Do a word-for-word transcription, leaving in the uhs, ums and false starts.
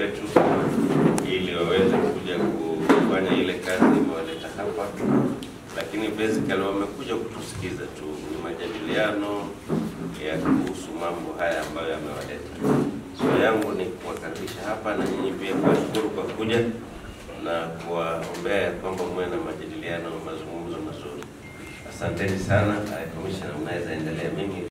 wetu ili waweze kuja kufanya ile kazi imewaleta hapa, lakini basically wamekuja kutusikiza tu, ni majadiliano ya kuhusu mambo haya ambayo yamewaleta. So yangu ni kuwakaribisha hapa na nyinyi pia kuwashukuru kwa kuja na kuwaombea kwamba mwe na majadiliano mazungumzo mazuri. Asanteni sana. Commissioner, mnaweza endelea. Mimi